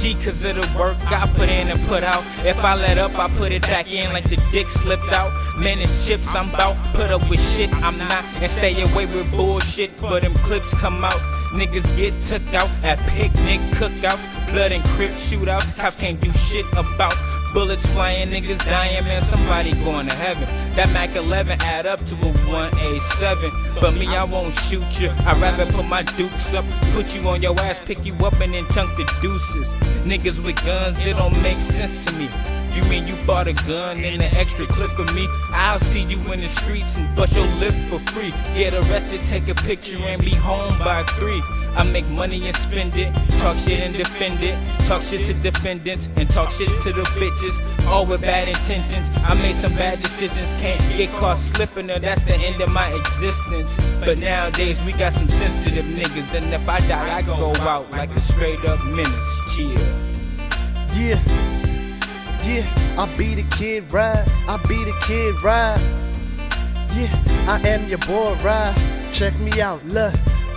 G cause of the work I put in and put out. If I let up, I put it back in like the dick slipped out. Man, it's chips I'm bout, put up with shit I'm not, and stay away with bullshit for them clips come out. Niggas get took out at picnic cookouts, blood and crip shootouts, cops can't do shit about. Bullets flying, niggas dying, man, somebody going to heaven. That Mac 11 add up to a 187. But me, I won't shoot you, I'd rather put my dukes up, put you on your ass, pick you up and then chunk the deuces. Niggas with guns, it don't make sense to me. You mean you bought a gun and an extra clip for me? I'll see you in the streets and bust your lip for free. Get arrested, take a picture and be home by 3. I make money and spend it, talk shit and defend it. Talk shit to defendants and talk shit to the bitches, all with bad intentions. I made some bad decisions, can't get caught slipping or that's the end of my existence. But nowadays we got some sensitive niggas, and if I die I go out like a straight up menace. Chill. Yeah, I be the kid ride, I be the kid ride. Yeah, I am your boy ride. Check me out, look.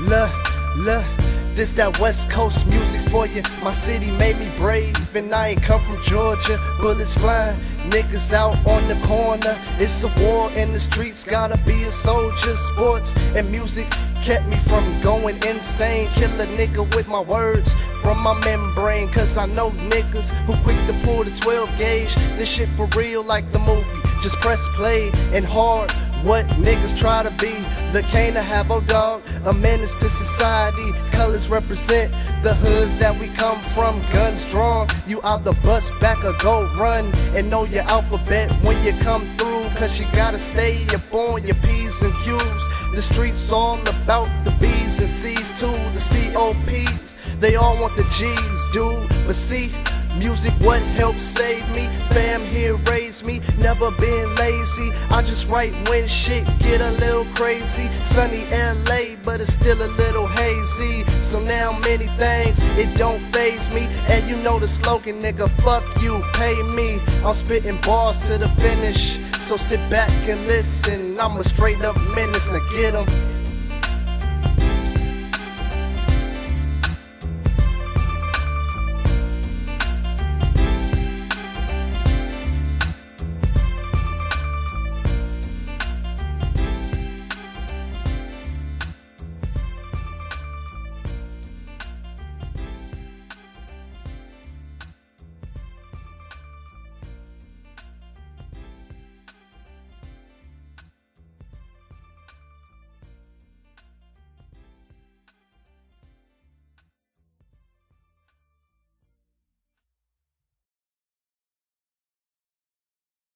This that West Coast music for you. My city made me brave, and I ain't come from Georgia. Bullets flying, niggas out on the corner. It's a war in the streets, gotta be a soldier. Sports and music kept me from going insane. Kill a nigga with my words from my membrane, cause I know niggas who quick to pull the 12 gauge. This shit for real like the movie, just press play and hard. What niggas try to be, the Cane of Havo dog, a menace to society. Colors represent the hoods that we come from. Guns drawn, you out the bus back or go run. And know your alphabet when you come through, cause you gotta stay up on your P's and Q's. The streets all about the B's and C's too, the COPs. They all want the G's, dude. But see, music what helped save me. Fam here raised me, never been lazy. I just write when shit get a little crazy. Sunny LA, but it's still a little hazy. So now many things, it don't faze me. And you know the slogan, nigga, fuck you, pay me. I'm spitting bars to the finish, so sit back and listen. I'm a straight up menace, now get 'em.